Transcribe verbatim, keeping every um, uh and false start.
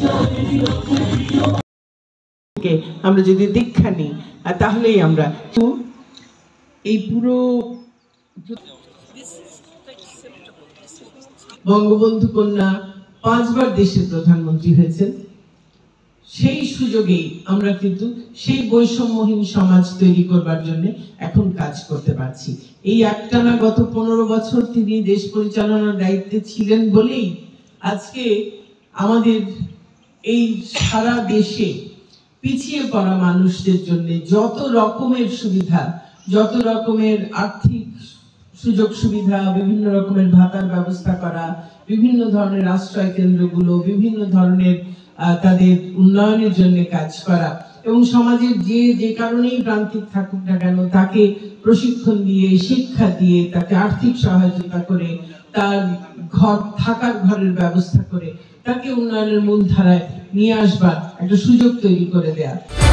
আমরা যদি দীক্ষা নিই তাহলেই আমরা এই পুরো বঙ্গবন্ধু কন্যা পাঁচবার দেশের প্রধানমন্ত্রী হয়েছেন, সেই সুযোগেই আমরা কিন্তু সেই বৈষম্যহীন সমাজ তৈরি করবার জন্য এখন কাজ করতে পারছি। এই একটানা গত পনেরো বছর তিনি দেশ পরিচালনার দায়িত্বে ছিলেন বলেই আজকে আমাদের এই সারা দেশে পিছিয়ে পড়া মানুষদের জন্য যত রকমের সুবিধা, যত রকমের আর্থিক সুযোগ সুবিধা, বিভিন্ন রকমের ভাতার ব্যবস্থা করা, বিভিন্ন ধরনের আশ্রয় কেন্দ্রগুলো, বিভিন্ন ধরনের তাদের উন্নয়নের জন্য কাজ করা এবং সমাজের যে যে কারণেই প্রান্তিক থাকুক না কেন তাকে প্রশিক্ষণ দিয়ে, শিক্ষা দিয়ে, তাকে আর্থিক সহায়তা করে, তার ঘর থাকার ঘরের ব্যবস্থা করে তাকে উন্নয়নের মূল ধারায় নিয়ে আসবার একটা সুযোগ তৈরি করে দেয়া।